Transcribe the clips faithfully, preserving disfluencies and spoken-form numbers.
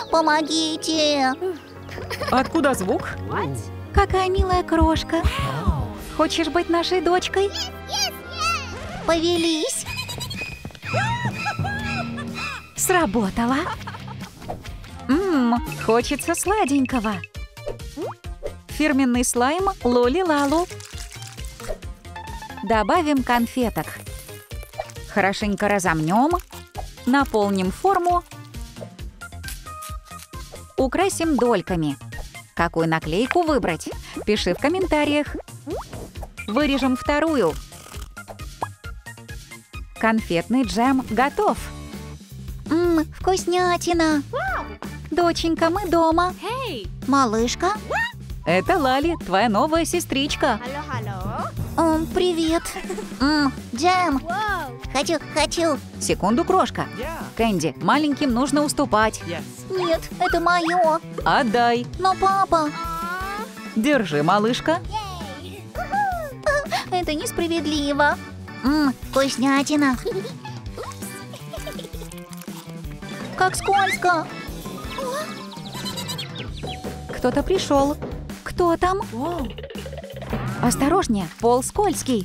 Помогите! Откуда звук? Какая милая крошка! Хочешь быть нашей дочкой? Повелись! Сработало! Ммм, хочется сладенького! Фирменный слайм Лоли-Лалу. Добавим конфеток. Хорошенько разомнем. Наполним форму. Украсим дольками. Какую наклейку выбрать? Пиши в комментариях. Вырежем вторую. Конфетный джем готов. Ммм, вкуснятина. Доченька, мы дома. Малышка. Это Лали, твоя новая сестричка. М, привет. М, джем. Хочу, хочу. Секунду, крошка. Кэнди, маленьким нужно уступать. Нет, это мое. Отдай. Но папа, Держи, малышка. это несправедливо. Ммм, вкуснятина. Как скользко. Кто-то пришел. Кто там? Осторожнее, пол скользкий.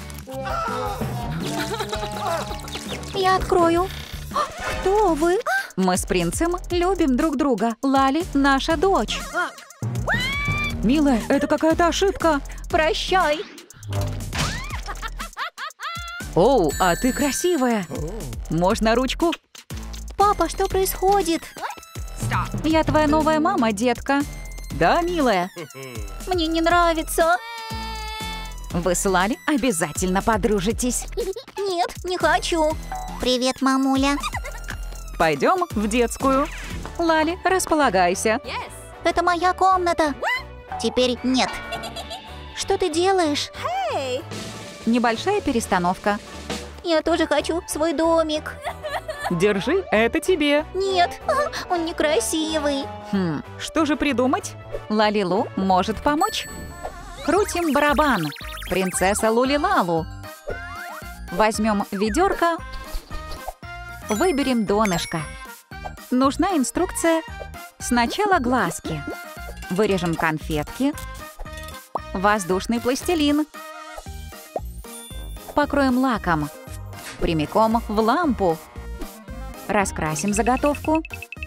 Я открою. Кто вы? Мы с принцем любим друг друга. Лали – наша дочь. Милая, это какая-то ошибка. Прощай. Оу, а ты красивая. Можно ручку? Папа, что происходит? Я твоя новая мама, детка. Да, милая. Мне не нравится. Вы с Лали обязательно подружитесь. Нет, не хочу. Привет, мамуля. Пойдем в детскую. Лали, располагайся. Это моя комната. Теперь нет. Что ты делаешь? Небольшая перестановка. Я тоже хочу свой домик. Держи, это тебе. Нет, он некрасивый. Хм, что же придумать? Лалилу может помочь. Крутим барабан. Принцесса Лули-Лалу. Возьмем ведерко. Выберем донышко. Нужна инструкция. Сначала глазки. Вырежем конфетки. Воздушный пластилин. Покроем лаком. Прямиком в лампу. Раскрасим заготовку.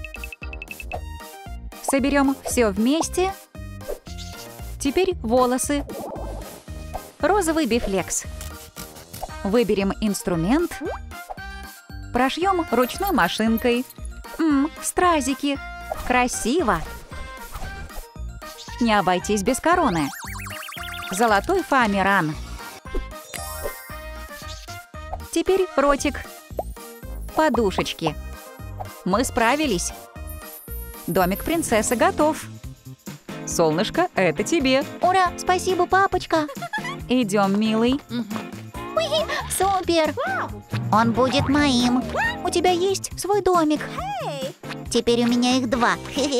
Соберем все вместе. Теперь волосы. Розовый бифлекс. Выберем инструмент. Прошьем ручной машинкой. Ммм, стразики. Красиво. Не обойтись без короны. Золотой фоамиран. Теперь ротик. Подушечки. Мы справились. Домик принцессы готов. Солнышко, это тебе. Ура, спасибо, папочка. Идем, милый. Супер. Он будет моим. У тебя есть свой домик. Теперь у меня их два.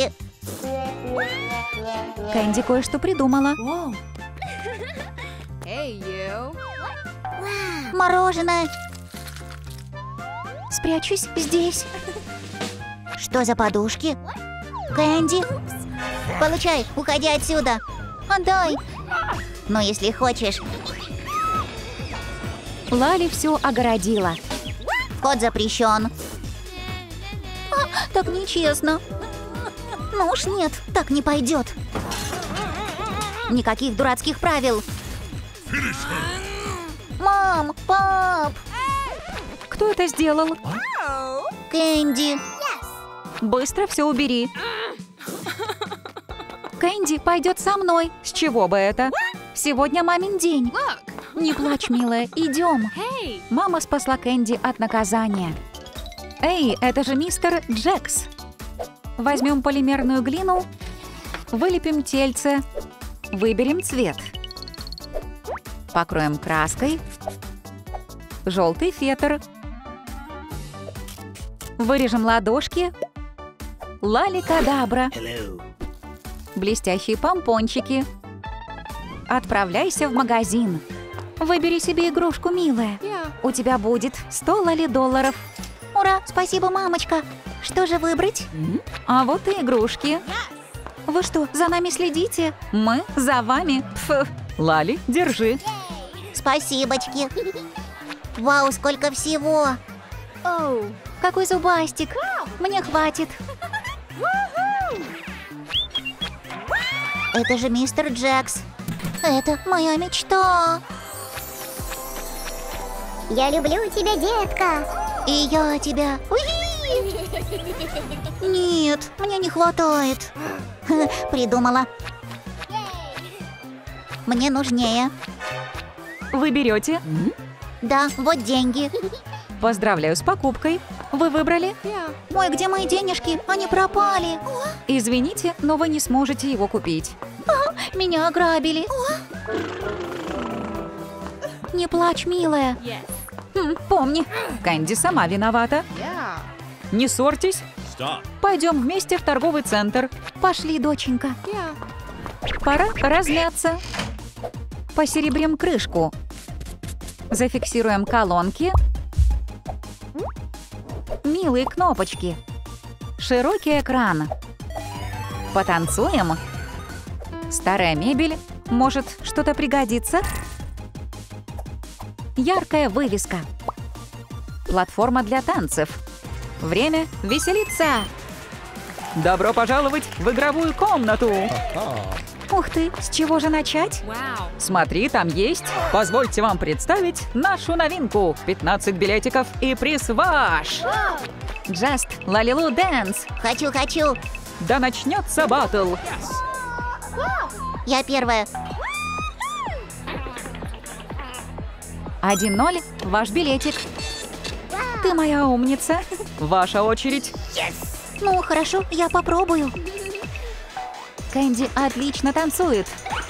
Кэнди кое-что придумала. Мороженое. Спрячусь здесь. Что за подушки? Кэнди? Получай, уходи отсюда. Отдай. Но если хочешь. Лали все огородила. Вход запрещен. А, так нечестно. Ну уж нет, так не пойдет. Никаких дурацких правил. Мам, пап. Кто это сделал? Кэнди. Быстро все убери. Кэнди пойдет со мной. С чего бы это? Сегодня мамин день. Не плачь, милая, идем. Мама спасла Кэнди от наказания. Эй, это же мистер Джекс. Возьмем полимерную глину, вылепим тельце, выберем цвет. Покроем краской. Желтый фетр. Вырежем ладошки. Лали-кадабра. Блестящие помпончики. Отправляйся в магазин. Выбери себе игрушку, милая. У тебя будет сто лали-долларов. Ура, спасибо, мамочка. Что же выбрать? А вот и игрушки. Вы что, за нами следите? Мы за вами. Пф. Лали, держи. Спасибочки. Вау, сколько всего. Какой зубастик. Мне хватит. Это же мистер Джекс. Это моя мечта. Я люблю тебя, детка. И я тебя. Уи! Нет, мне не хватает. Придумала. Мне нужнее. Вы берете? Да, вот деньги. Поздравляю с покупкой. Вы выбрали? Ой, где мои денежки? Они пропали. Извините, но вы не сможете его купить. Меня ограбили. Не плачь, милая. Хм, помни, Кэнди сама виновата. Не ссорьтесь. Пойдем вместе в торговый центр. Пошли, доченька. Пора размяться. Посеребрим крышку. Зафиксируем колонки. Милые кнопочки. Широкий экран. Потанцуем. Старая мебель. Может, что-то пригодится? Яркая вывеска. Платформа для танцев. Время веселиться. Добро пожаловать в игровую комнату. Ух ты, с чего же начать? Смотри, там есть. Позвольте вам представить нашу новинку. пятнадцать билетиков и приз ваш. Just Лалилу Dance. Хочу, хочу. Да начнется батл. Я первая. один ноль, ваш билетик. Ты моя умница. Ваша очередь. Ну, хорошо, я попробую. Кэнди отлично танцует.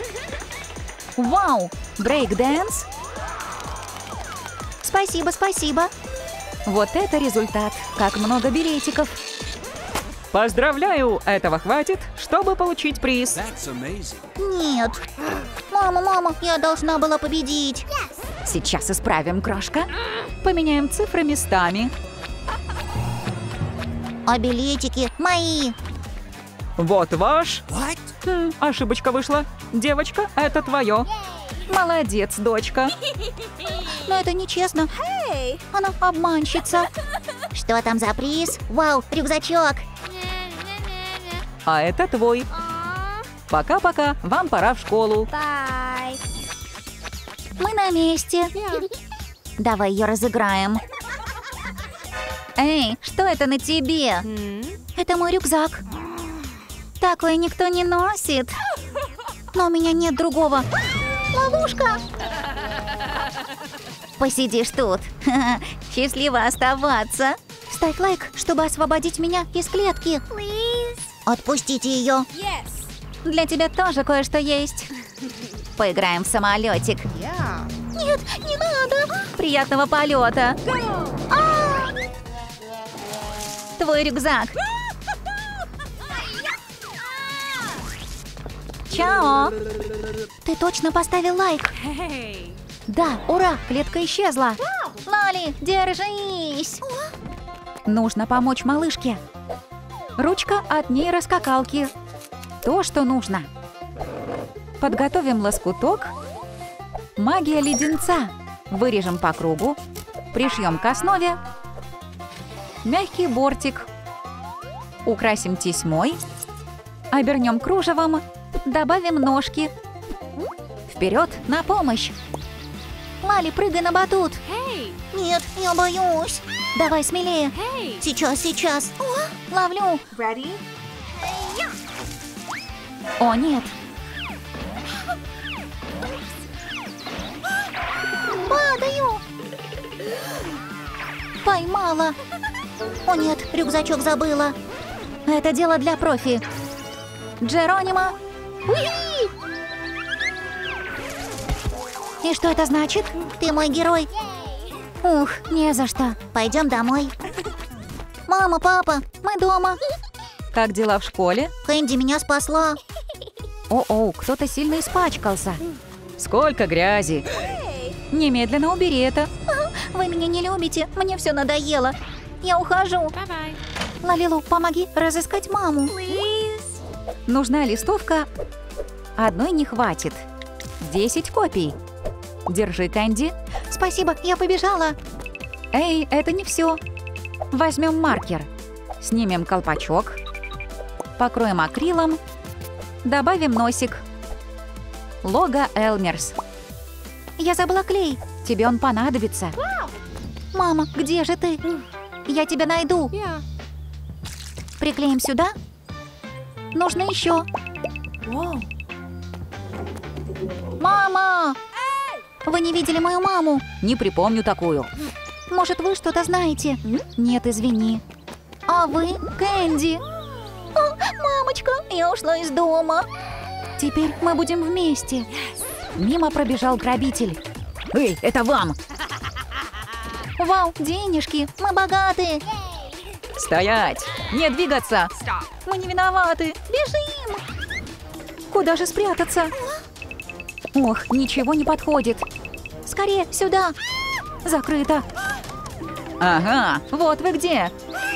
Вау! Брейк-дэнс. Спасибо, спасибо. Вот это результат. Как много билетиков. Поздравляю! Этого хватит, чтобы получить приз. Нет. Мама, мама, я должна была победить. Сейчас исправим, крошка. Поменяем цифры местами. А билетики мои. Вот ваш. Хм, ошибочка вышла. Девочка, это твое. Молодец, дочка. Но это нечестно. Она обманщица. Что там за приз? Вау, рюкзачок. А это твой. Пока-пока, вам пора в школу. Bye. Мы на месте. Давай ее разыграем. Эй, что это на тебе? Это мой рюкзак. Такое никто не носит. Но у меня нет другого. Ловушка. Посидишь тут. Счастливо оставаться. Ставь лайк, чтобы освободить меня из клетки. Please. Отпустите ее. Yes. Для тебя тоже кое-что есть. Поиграем в самолетик. Нет, не надо. Приятного полета. А! Твой рюкзак. Чао. Ты точно поставил лайк? Да, ура, клетка исчезла. Лали, держись. Нужно помочь малышке. Ручка от нейроскакалки. То, что нужно. Подготовим лоскуток. Магия леденца. Вырежем по кругу. Пришьем к основе. Мягкий бортик. Украсим тесьмой. Обернем кружевом. Добавим ножки. Вперед на помощь. Лали, прыгай на батут. Нет, я боюсь. Давай смелее. Сейчас, сейчас. О, ловлю. О, нет. Падаю. Поймала. О нет, рюкзачок забыла. Это дело для профи. Джеронимо. Уи! И что это значит? Ты мой герой. Ух, не за что. Пойдем домой. Мама, папа, мы дома. Как дела в школе? Кэнди меня спасла. О-о, кто-то сильно испачкался. Сколько грязи. Немедленно убери это. Вы меня не любите, мне все надоело. Я ухожу. Лалилу, помоги разыскать маму. Нужна листовка. Одной не хватит. Десять копий. Держи, Кэнди. Спасибо, я побежала. Эй, это не все. Возьмем маркер. Снимем колпачок. Покроем акрилом. Добавим носик. Лого Элмерс. Я забыла клей. Тебе он понадобится. Мама, где же ты? Я тебя найду. Приклеим сюда. Нужно еще. Мама! Вы не видели мою маму? Не припомню такую. Может, вы что-то знаете? Нет, извини. А вы, Кэнди? О, мамочка, я ушла из дома. Теперь мы будем вместе. Мимо пробежал грабитель. Эй, это вам! Вау, денежки, мы богаты. Стоять! Не двигаться! Мы не виноваты. Бежим. Куда же спрятаться? Ох, ничего не подходит. Скорее, сюда. Закрыто. Ага, вот вы где.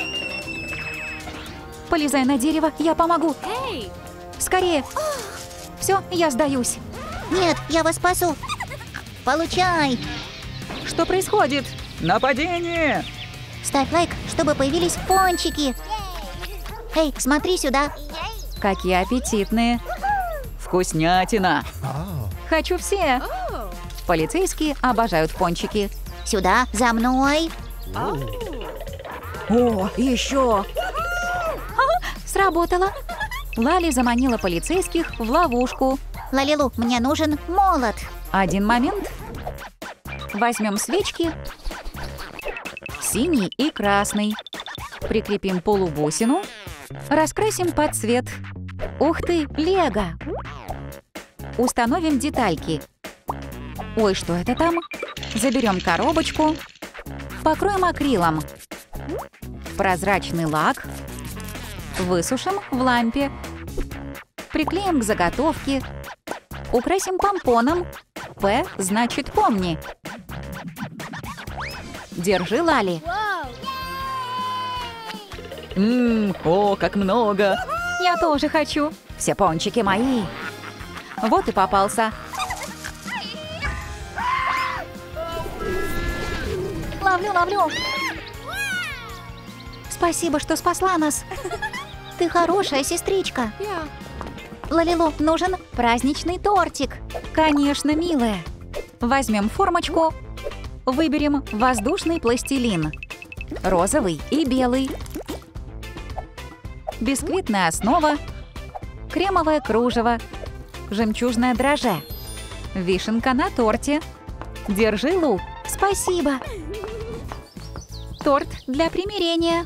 Полезай на дерево, я помогу. Скорее. Все, я сдаюсь. Нет, я вас спасу. Получай. Что происходит? Нападение! Ставь лайк, чтобы появились пончики. Эй, смотри сюда. Какие аппетитные. Вкуснятина. Хочу все. Полицейские обожают пончики. Сюда, за мной. О, еще. Сработало. Лали заманила полицейских в ловушку. Лалилу, мне нужен молот. Один момент. Возьмем свечки. Синий и красный. Прикрепим полубусину. Раскрасим под цвет. Ух ты, лего! Установим детальки. Ой, что это там? Заберем коробочку. Покроем акрилом. Прозрачный лак. Высушим в лампе. Приклеим к заготовке. Украсим помпоном. П значит помни. Держи, Лали. Ммм, о, как много. Я тоже хочу. Все пончики мои. Вот и попался. Ловлю, ловлю. Спасибо, что спасла нас. Ты хорошая сестричка. Лалилу, нужен праздничный тортик. Конечно, милая. Возьмем формочку. Выберем воздушный пластилин. Розовый и белый. Бисквитная основа. Кремовое кружево. Жемчужное дрожжи. Вишенка на торте. Держи, Лу. Спасибо. Торт для примирения.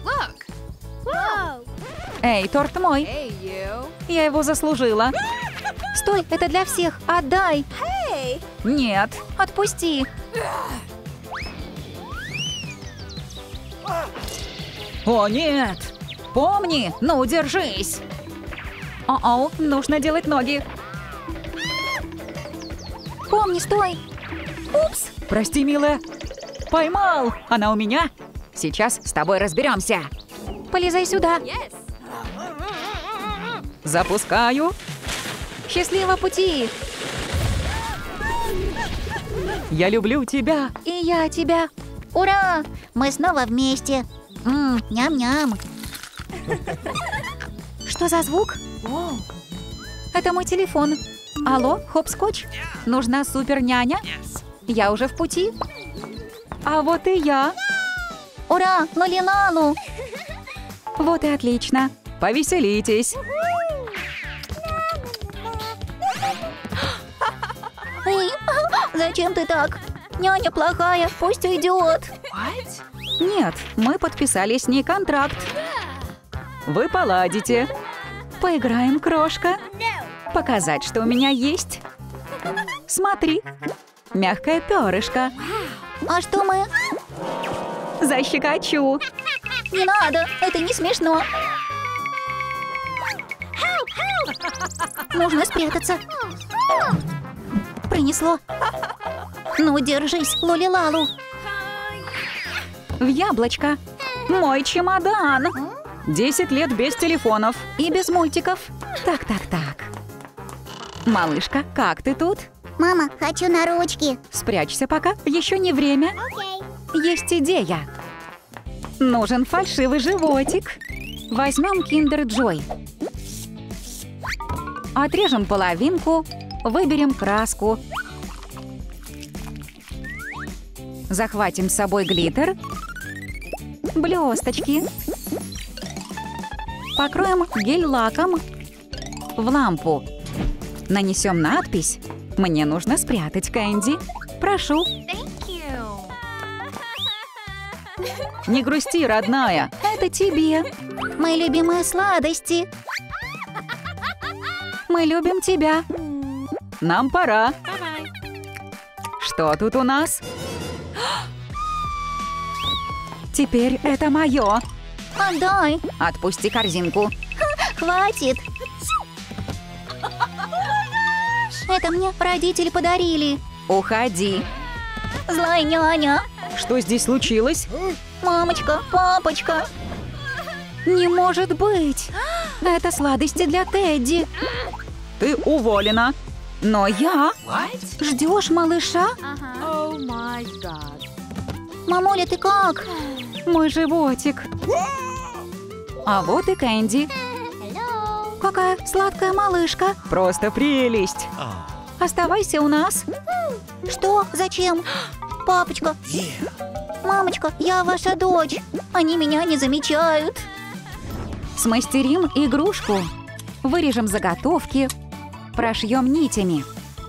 Эй, торт мой. Я его заслужила. Стой, это для всех. Отдай. Нет. Отпусти. О, нет. Помни, ну, держись. О-о, нужно делать ноги. Помни, стой. Упс. Прости, милая. Поймал. Она у меня. Сейчас с тобой разберемся. Полезай сюда. Запускаю. Счастливого пути. Я люблю тебя. И я тебя. Ура! Мы снова вместе. Ммм, ням-ням. Что за звук? Это мой телефон. Алло, Хопскотч? Нужна супер-няня? Я уже в пути. А вот и я. Ура, Лалилалу. Вот и отлично. Повеселитесь. Эй, зачем ты так? Няня плохая, пусть уйдет. Нет, мы подписали с ней контракт. Вы поладите. Поиграем, крошка. Показать, что у меня есть. Смотри, мягкое перышко. А что мы? Защекочу. Не надо, это не смешно. Нужно спрятаться. Принесло. Ну, держись, Лолилалу. В яблочко. Мой чемодан. Десять лет без телефонов и без мультиков. Так, так, так. Малышка, как ты тут? Мама, хочу на ручки. Спрячься пока, еще не время. Окей. Есть идея. Нужен фальшивый животик. Возьмем Kinder Joy. Отрежем половинку, выберем краску. Захватим с собой глиттер, блесточки. Покроем гель-лаком в лампу. Нанесем надпись. Мне нужно спрятать Кэнди. Прошу. Не грусти, родная. Это тебе. Мои любимые сладости. Мы любим тебя. Нам пора. Что тут у нас? Теперь это мое. Отдай. Отпусти корзинку. Хватит. Это мне родители подарили. Уходи. Злая няня. Что здесь случилось? Мамочка, папочка. Не может быть. Это сладости для Тедди. Ты уволена. Но я... Ждешь малыша? Мамуля, ты как? Мой животик. А вот и Кэнди. Какая сладкая малышка. Просто прелесть. Оставайся у нас. Что? Зачем? Папочка. Мамочка, я ваша дочь. Они меня не замечают. Смастерим игрушку. Вырежем заготовки. Прошьем нитями.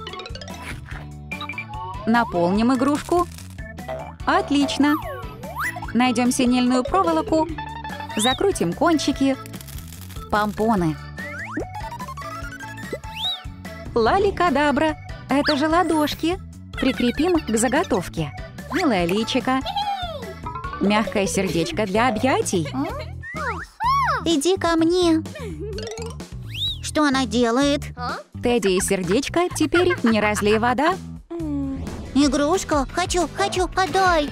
Наполним игрушку. Отлично. Найдем синильную проволоку. Закрутим кончики. Помпоны. Лали-кадабра. Это же ладошки. Прикрепим к заготовке. Милое личико. Мягкое сердечко для объятий. Иди ко мне. Что она делает? Тедди и сердечко, теперь не разлей вода. Игрушка. Хочу, хочу, отдай.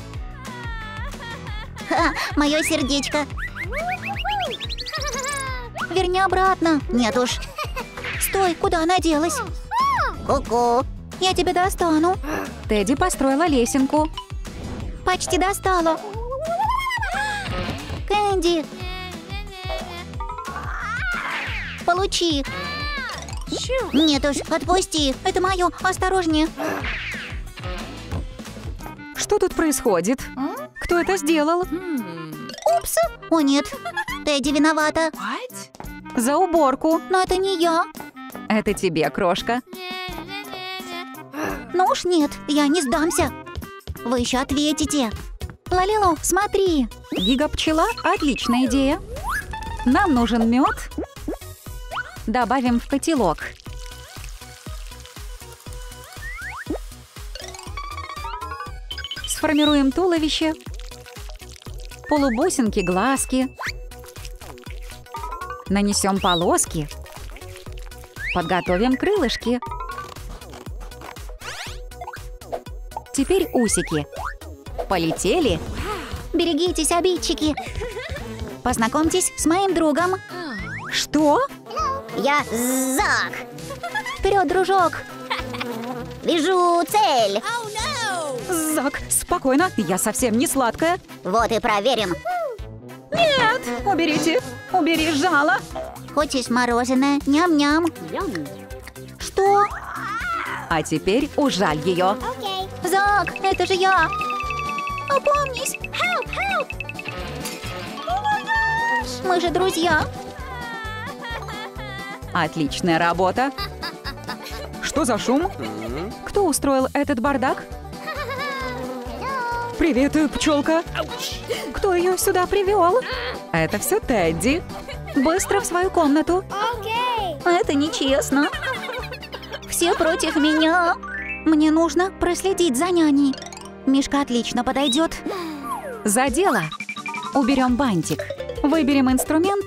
Ха, мое сердечко. Верни обратно. Нет уж. Стой, куда она делась? Ку-ку. Я тебя достану. Тедди построила лесенку. Почти достала. Кэнди. Получи. Нет уж, отпусти. Это мое. Осторожнее. Что тут происходит? Кто это сделал? Упс. О нет. Тедди виновата. За уборку. Но это не я. Это тебе, крошка. Ну уж нет, я не сдамся. Вы еще ответите. Лалилу, смотри. Гига-пчела – отличная идея. Нам нужен мед. Добавим в котелок. Сформируем туловище. Полубусинки, глазки. Нанесем полоски. Подготовим крылышки. Теперь усики. Полетели. Берегитесь, обидчики. Познакомьтесь с моим другом. Что? Я Зак. Вперед, дружок. Вижу цель. Зак, спокойно, я совсем не сладкая. Вот и проверим. Нет, уберите, убери жало. Хочешь мороженое? Ням-ням. Что? А теперь ужаль ее. Окей. Зак, это же я. Опомнись. Мы же друзья. Отличная работа. Что за шум? Кто устроил этот бардак? Привет, пчелка. Кто ее сюда привел? Это все Тедди. Быстро в свою комнату. Окей. Это нечестно. Все против меня. Мне нужно проследить за няней. Мишка отлично подойдет. За дело. Уберем бантик. Выберем инструмент.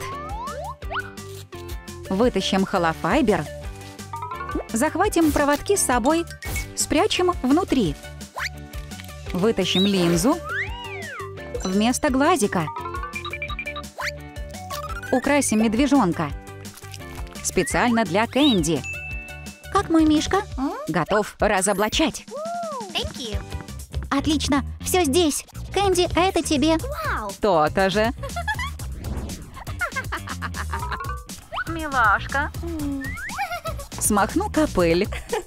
Вытащим холофайбер. Захватим проводки с собой. Спрячем внутри. Вытащим линзу. Вместо глазика. Украсим медвежонка. Специально для Кэнди. Как мой мишка? Готов разоблачать. Отлично, все здесь. Кэнди, это тебе. То-то же. Милашка. Смахну капель.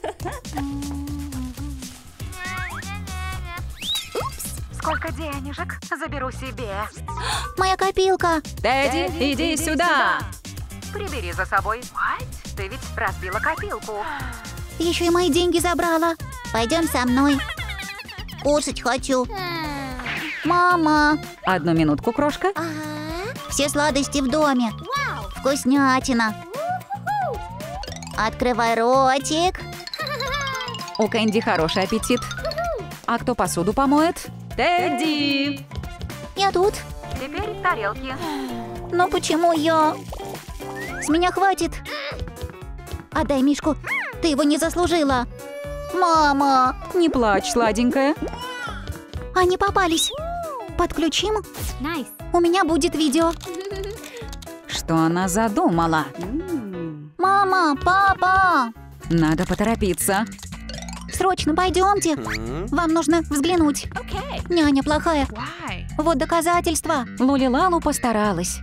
Сколько денежек? Заберу себе. Моя копилка. Тедди, иди сюда. Прибери за собой. Ты ведь разбила копилку. Еще и мои деньги забрала. Пойдем со мной. Кушать хочу. Мама. Одну минутку, крошка. Все сладости в доме. Вкуснятина. Открывай ротик. У Кэнди хороший аппетит. А кто посуду помоет? Тедди! Я тут. Теперь тарелки. Но почему я? С меня хватит. Отдай мишку. Ты его не заслужила. Мама. Не плачь, сладенькая. Они попались. Подключим. Nice. У меня будет видео. Что она задумала? Мама, папа. Надо поторопиться. Срочно пойдемте. Вам нужно взглянуть. Няня плохая. Вот доказательства. Лули-Лалу постаралась.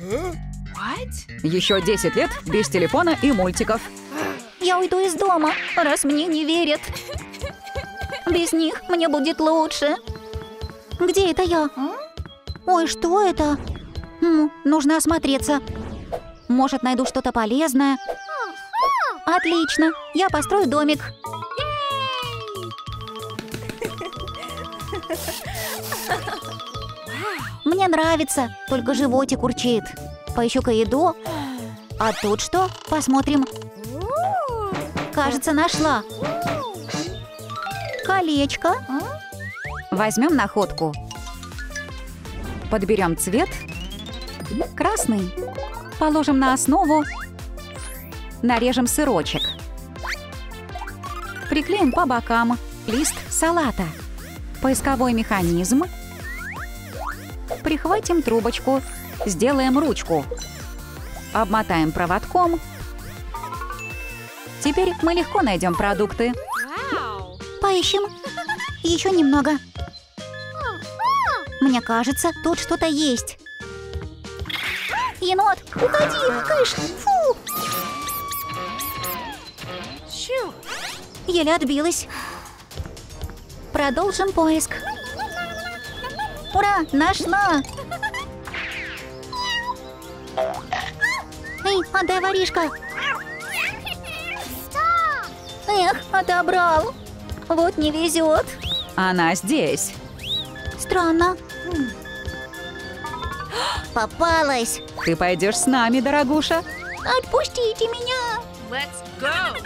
Еще десять лет без телефона и мультиков. Я уйду из дома, раз мне не верят. Без них мне будет лучше. Где это я? Ой, что это? М, нужно осмотреться. Может, найду что-то полезное. Отлично, я построю домик. Мне нравится, только животик урчит. Поищу-ка еду. А тут что? Посмотрим. Кажется, нашла. Колечко. Возьмем находку. Подберем цвет. Красный. Положим на основу. Нарежем сырочек. Приклеим по бокам лист салата. Поисковой механизм. Прихватим трубочку. Сделаем ручку. Обмотаем проводком. Теперь мы легко найдем продукты. Поищем. Еще немного. Мне кажется, тут что-то есть. Енот, уходи, кыш! Фу! Еле отбилась. Продолжим поиск. Ура, нашла! Эй, отдай воришка! Эх, отобрал! Вот не везет. Она здесь. Странно. Попалась. Ты пойдешь с нами, дорогуша. Отпустите меня. Let's go!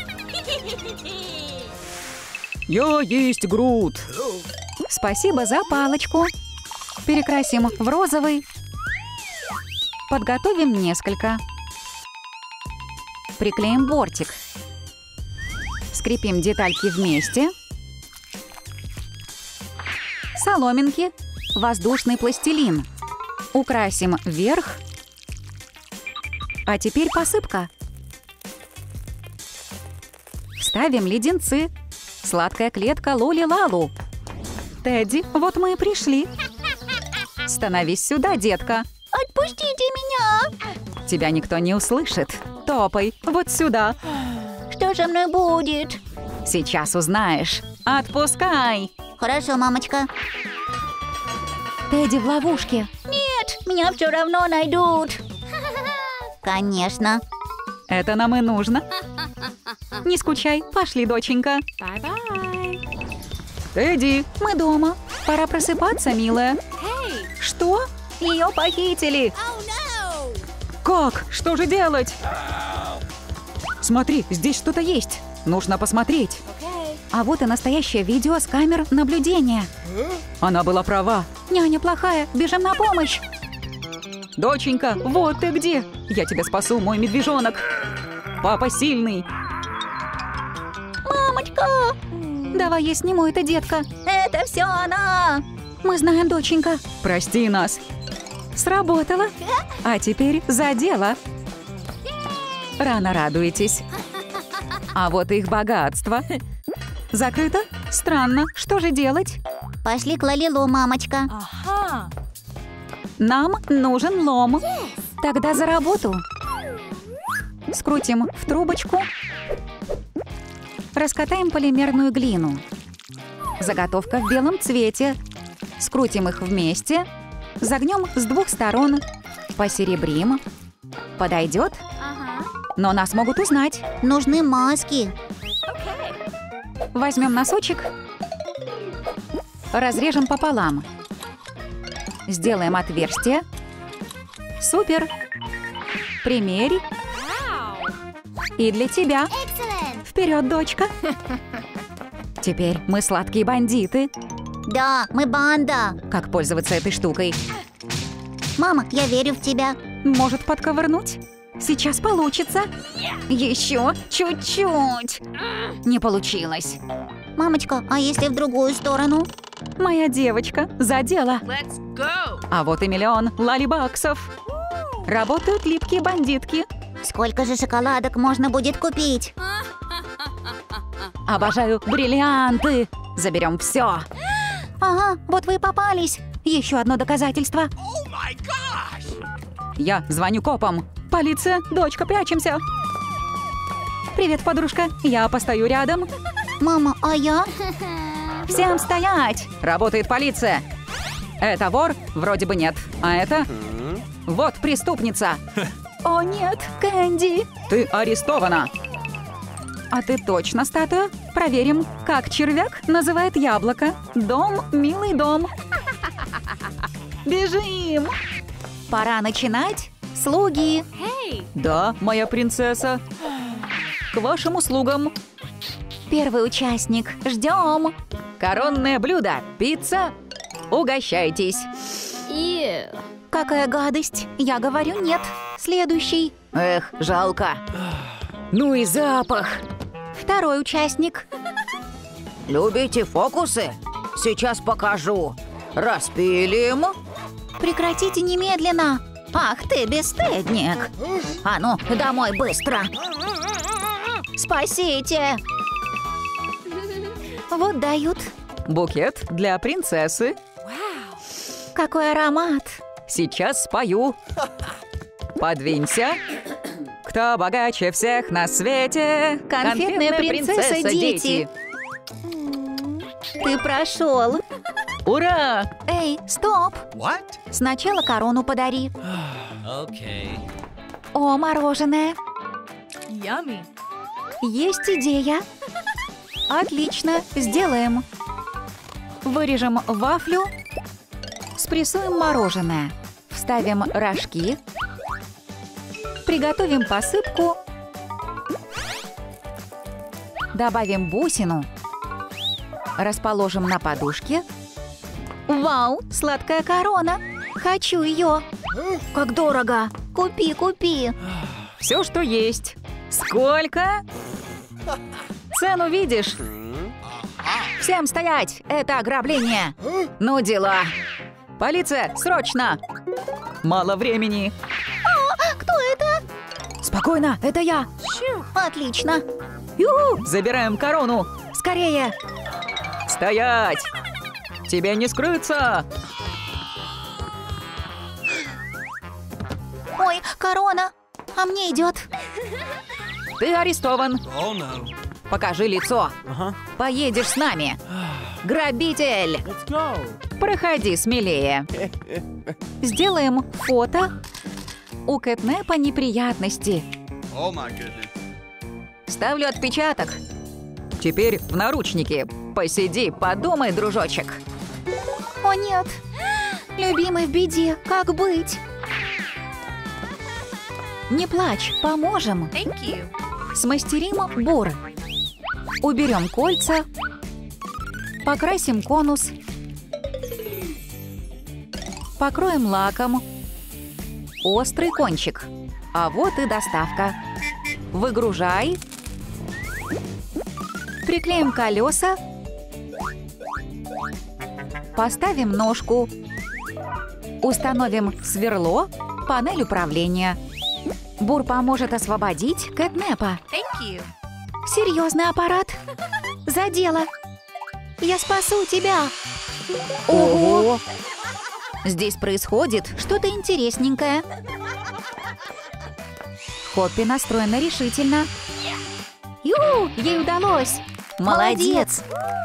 Я есть Грут. Спасибо за палочку. Перекрасим в розовый. Подготовим несколько. Приклеим бортик. Скрепим детальки вместе. Соломинки. Воздушный пластилин. Украсим верх. А теперь посыпка. Ставим леденцы. Сладкая клетка Лули-Лалу. Тедди, вот мы и пришли. Становись сюда, детка. Отпустите меня. Тебя никто не услышит. Топай вот сюда. Что же мной будет? Сейчас узнаешь. Отпускай. Хорошо, мамочка. Тедди в ловушке. Нет, меня все равно найдут. Конечно. Это нам и нужно. Не скучай, пошли, доченька. Bye-bye. Тедди, мы дома. Пора просыпаться, милая. Hey! Что? Ее похитили. Oh no! Как? Что же делать? Смотри, здесь что-то есть. Нужно посмотреть. Okay. А вот и настоящее видео с камер наблюдения. Она была права. Няня плохая, бежим на помощь. Доченька, вот ты где. Я тебя спасу, мой медвежонок. Папа сильный. Мамочка! Давай я сниму это, детка. Это все она! Мы знаем, доченька. Прости нас. Сработало. А теперь за дело. Рано радуетесь. А вот их богатство. Закрыто? Странно. Что же делать? Пошли к Лалилу, мамочка. Aha. Нам нужен лом. Тогда за работу. Скрутим в трубочку. Раскатаем полимерную глину. Заготовка в белом цвете. Скрутим их вместе. Загнем с двух сторон. Посеребрим. Подойдет? Но нас могут узнать. Нужны маски. Возьмем носочек. Разрежем пополам. Сделаем отверстие. Супер. Примерь. Wow. И для тебя. Вперед, дочка. Теперь мы сладкие бандиты. Да, мы банда. Как пользоваться этой штукой? Мама, я верю в тебя. Может подковырнуть? Сейчас получится. Еще чуть-чуть. Не получилось. Мамочка, а если в другую сторону? Моя девочка, за дело. Let's go. А вот и миллион лалибаксов. Работают липкие бандитки. Сколько же шоколадок можно будет купить? Обожаю бриллианты. Заберем все. Ага, вот вы и попались. Еще одно доказательство. Oh my gosh. Я звоню копам. Полиция, дочка, прячемся. Привет, подружка. Я постою рядом. Мама, а я? Всем стоять! Работает полиция. Это вор? Вроде бы нет. А это? Вот преступница. О нет, Кэнди. Ты арестована. А ты точно статуя? Проверим, как червяк называет яблоко. Дом, милый дом. Бежим! Пора начинать. Слуги. Hey. Да, моя принцесса. К вашим услугам. Первый участник. Ждем. Коронное блюдо. Пицца. Угощайтесь. Ew. Какая гадость. Я говорю нет. Следующий. Эх, жалко. Ну и запах. Второй участник. Любите фокусы? Сейчас покажу. Распилим. Прекратите немедленно. Ах ты, бесстыдник. А ну, домой быстро. Спасите. Вот дают. Букет для принцессы. Wow. Какой аромат. Сейчас спою. Подвинься. Кто богаче всех на свете? Конфетная принцесса, дети. Ты прошел. Ура! Эй, стоп. What? Сначала корону подари. Okay. О, мороженое. Yummy. Есть идея. Отлично, сделаем. Вырежем вафлю. Спрессуем мороженое. Вставим рожки. Приготовим посыпку. Добавим бусину. Расположим на подушке. Вау, сладкая корона. Хочу ее. Как дорого. Купи, купи. Все, что есть. Сколько? Цену видишь? Всем стоять! Это ограбление! Ну дела! Полиция, срочно! Мало времени! Кто это? Спокойно, это я! Отлично. Ю-ху! Забираем корону! Скорее! Стоять! Тебе не скрыться! Ой, корона. А мне идет. Ты арестован! Oh no. Покажи лицо! Uh-huh. Поедешь с нами! Грабитель! Let's go. Проходи смелее! Сделаем фото. У Кэтнепа неприятности. Oh my goodness. Ставлю отпечаток. Теперь в наручники. Посиди, подумай, дружочек. О нет. Любимый в беде. Как быть? Не плачь, поможем. Thank you. Смастерим бур. Уберем кольца. Покрасим конус. Покроем лаком. Острый кончик. А вот и доставка. Выгружай. Приклеим колеса. Поставим ножку. Установим сверло, панель управления. Бур поможет освободить Кэтнепа. Thank you. Серьезный аппарат. За дело. Я спасу тебя. Ого! Здесь происходит что-то интересненькое. Хоппи настроена решительно. Ю, ей удалось. Молодец.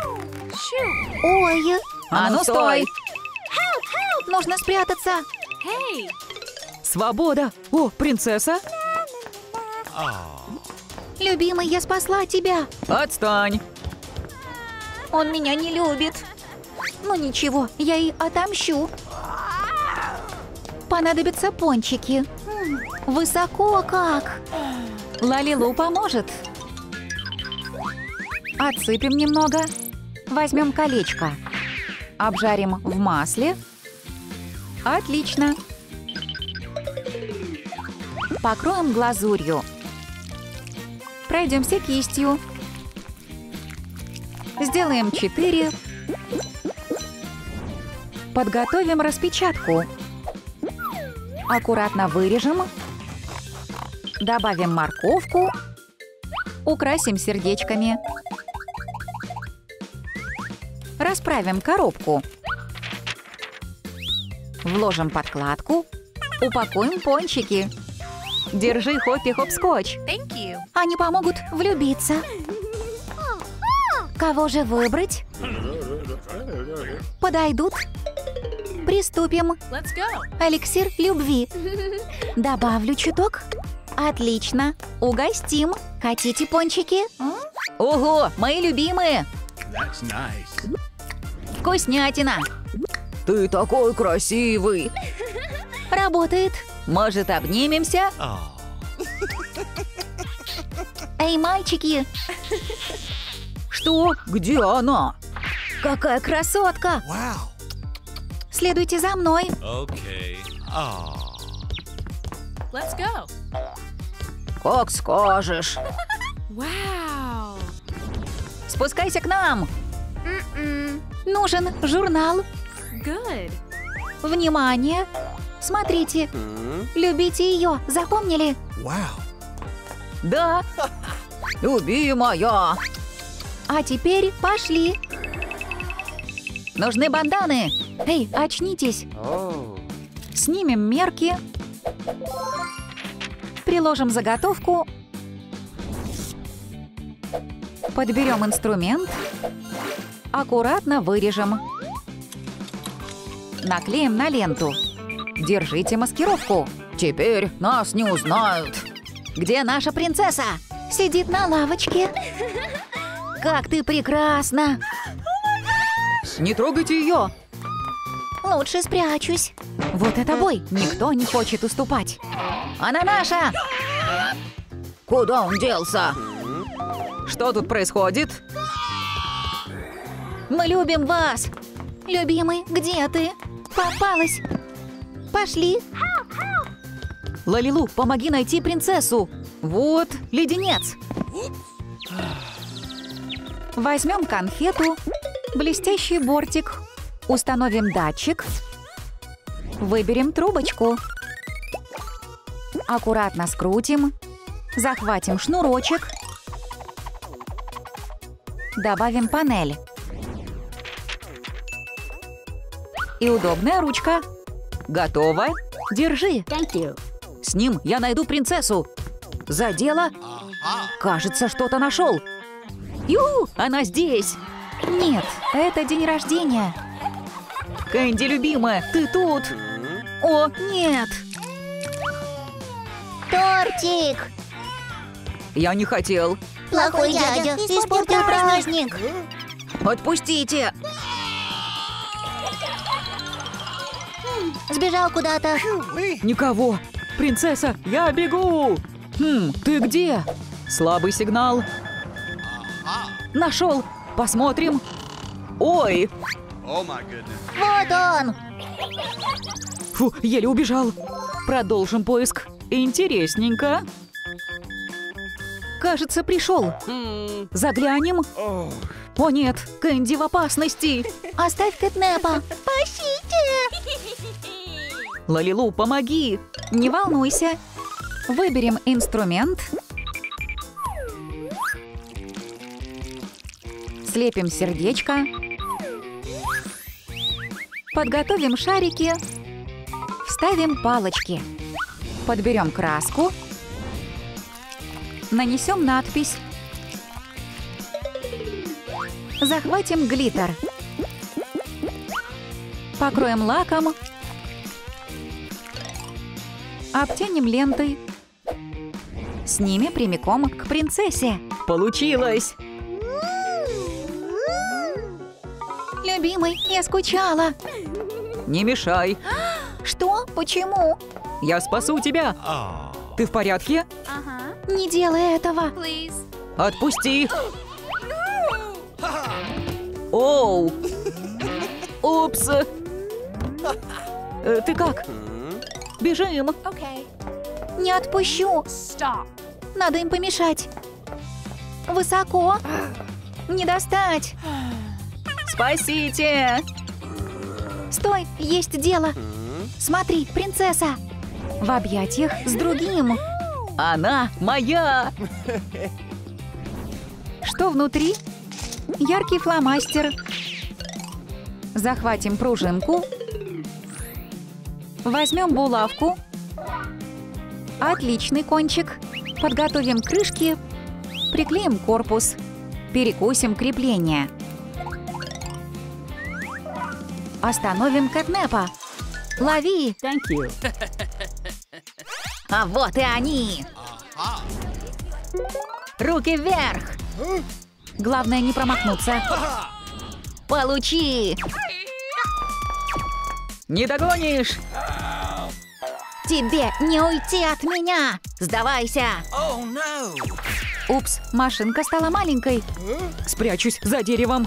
Ой, А ну стой! нужно спрятаться. Hey. Свобода! О, принцесса! Любимый, я спасла тебя. Отстань! Он меня не любит. Ну ничего, я и отомщу. Понадобятся пончики. Высоко как. Лалилу поможет. Отсыпем немного. Возьмем колечко. Обжарим в масле. Отлично. Покроем глазурью. Пройдемся кистью. Сделаем четыре. Подготовим распечатку. Аккуратно вырежем. Добавим морковку. Украсим сердечками. Расправим коробку. Вложим подкладку. Упакуем пончики. Держи, Хоппи-хоп-скотч. Thank you. Они помогут влюбиться. Кого же выбрать? Подойдут. Приступим. Let's go. Эликсир любви. Добавлю чуток. Отлично. Угостим. Хотите пончики? Ого, мои любимые! That's nice. Вкуснятина! Ты такой красивый! Работает. Может, обнимемся? Oh. Эй, мальчики, Что? Где она? какая красотка. Wow. Следуйте за мной. Okay. Oh. Let's go. Как скажешь. Wow. Спускайся к нам. Нужен журнал. Good. Внимание. Смотрите. Любите ее. Запомнили? Wow. Да. Любимая. А теперь пошли. Нужны банданы. Эй, очнитесь. Снимем мерки. Приложим заготовку. Подберем инструмент. Аккуратно вырежем. Наклеим на ленту. Держите маскировку. Теперь нас не узнают. Где наша принцесса? Сидит на лавочке. Как ты прекрасна! Не трогайте ее! Лучше спрячусь. Вот это бой! Никто не хочет уступать. Она наша! Куда он делся? Что тут происходит? Мы любим вас. Любимый, где ты? Попалась. Пошли. Лалилу, помоги найти принцессу. Вот леденец. Возьмем конфету, блестящий бортик, установим датчик, выберем трубочку, аккуратно скрутим, захватим шнурочек, добавим панель и удобная ручка. Готово? Держи. Thank you. С ним я найду принцессу. За дело? Кажется, что-то нашел. Ю, она здесь. Нет, это день рождения. Кэнди, любимая, ты тут. О, нет. Тортик! Я не хотел. Плохой дядя, испортил праздник. Отпустите. Сбежал куда-то. Никого. Принцесса, я бегу. Хм, ты где? Слабый сигнал. Нашел. Посмотрим. Ой. Oh my goodness. Вот он! Фу, еле убежал. Продолжим поиск. Интересненько. Кажется, пришел. Заглянем. О нет, Кэнди в опасности. Оставь Кэтнепа. Спасите! Лалилу, помоги! Не волнуйся. Выберем инструмент. Слепим сердечко. Подготовим шарики. Вставим палочки. Подберем краску. Нанесем надпись. Захватим глиттер. Покроем лаком. Обтянем лентой. С ними прямиком к принцессе. Получилось! Любимый, я скучала. Не мешай. Что? Почему? Я спасу тебя. Oh. Ты в порядке? Uh-huh. Не делай этого. Please. Отпусти. Оу. Упс. Э, Ты как? Бежим. Okay. Не отпущу. Stop. Надо им помешать. Высоко. Не достать. Спасите. Стой, есть дело. Смотри, принцесса. В объятиях с другим. Она моя. Что внутри? Яркий фломастер. Захватим пружинку. Возьмем булавку. Отличный кончик. Подготовим крышки. Приклеим корпус. Перекусим крепление. Остановим Кэтнепа. Лови! Thank you. А вот и они! Руки вверх! Главное не промахнуться. Получи! Не догонишь! Тебе не уйти от меня. Сдавайся. Oh no! Упс, машинка стала маленькой. Спрячусь за деревом.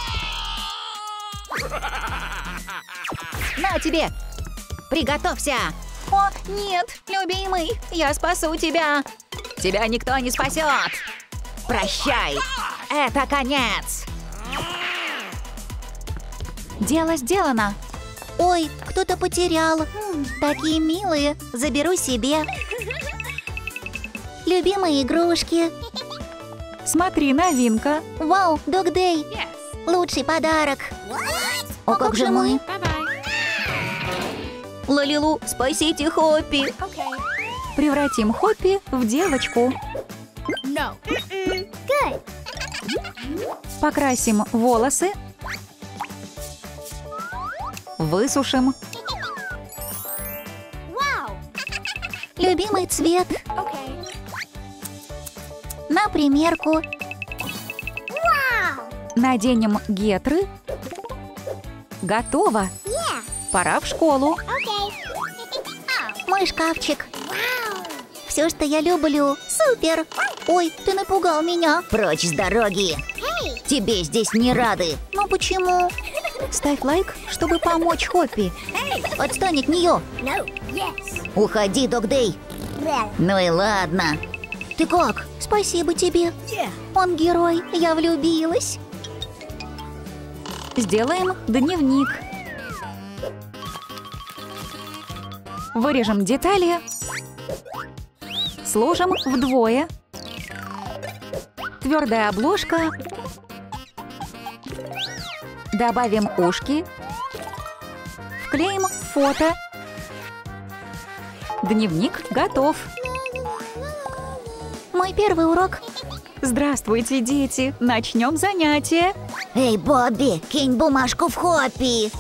На тебе. Приготовься. О, нет, любимый, я спасу тебя. Тебя никто не спасет. Прощай. Это конец. Дело сделано. Ой, кто-то потерял. М, такие милые. Заберу себе. Любимые игрушки. Смотри, новинка. Вау, Dog Day. Yes. Лучший подарок. О, как же мы? Bye-bye. Лалилу, спасите Хоппи. Okay. Превратим Хоппи в девочку. No. Покрасим волосы. Высушим. Wow. Любимый цвет. Okay. На примерку. Наденем гетры. Готово. Пора в школу. Мой шкафчик. Все, что я люблю. Супер. Ой, ты напугал меня. Прочь с дороги. Тебе здесь не рады. Ну почему? Ставь лайк, чтобы помочь Хоппи. Отстань от нее. Уходи, Dog Day. Ну и ладно. Ты как? Спасибо тебе. Он герой. Я влюбилась. Сделаем дневник. Вырежем детали. Сложим вдвое. Твердая обложка. Добавим ушки. Вклеим фото. Дневник готов. Мой первый урок. Здравствуйте, дети. Начнем занятие. Эй, Бобби, кинь бумажку в Хоппи.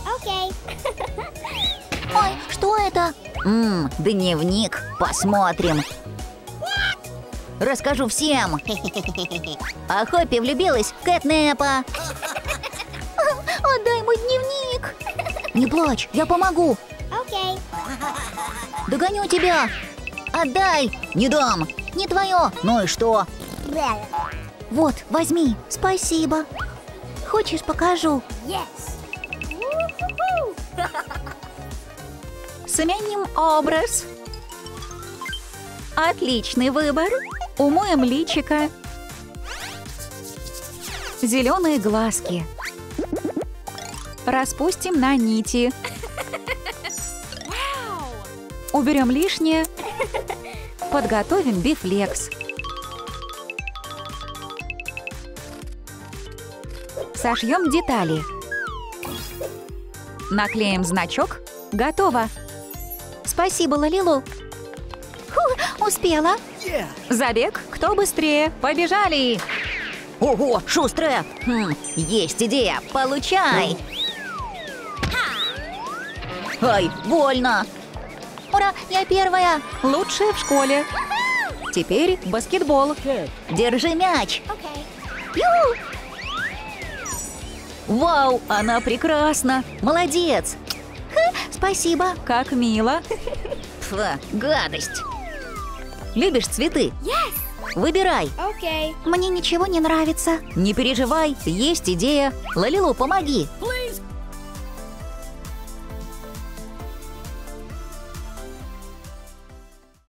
Ой, что это? Ммм, дневник. Посмотрим. Расскажу всем. А Хоппи влюбилась в Кэтнепа. Отдай мой дневник. Не плачь, я помогу. Догоню тебя. Отдай. Не дам. Не твое. Ну и что? Вот, возьми. Спасибо. Хочешь, покажу? Сменим образ. Отличный выбор. Умоем личико. Зеленые глазки. Распустим на нити. Wow. Уберем лишнее. Подготовим бифлекс. Сошьем детали. Наклеим значок. Готово. Спасибо, Лалилу. Фу, успела. Забег. Кто быстрее? Побежали! Ого, шустрая! Хм, есть идея, получай! Ай, больно! Ура, я первая. Лучшие в школе. Теперь баскетбол. Держи мяч! Ю! Вау, она прекрасна! Молодец! Спасибо. Как мило. Фу, гадость! Любишь цветы? Выбирай! Okay. Мне ничего не нравится. Не переживай, есть идея. Лалилу, помоги!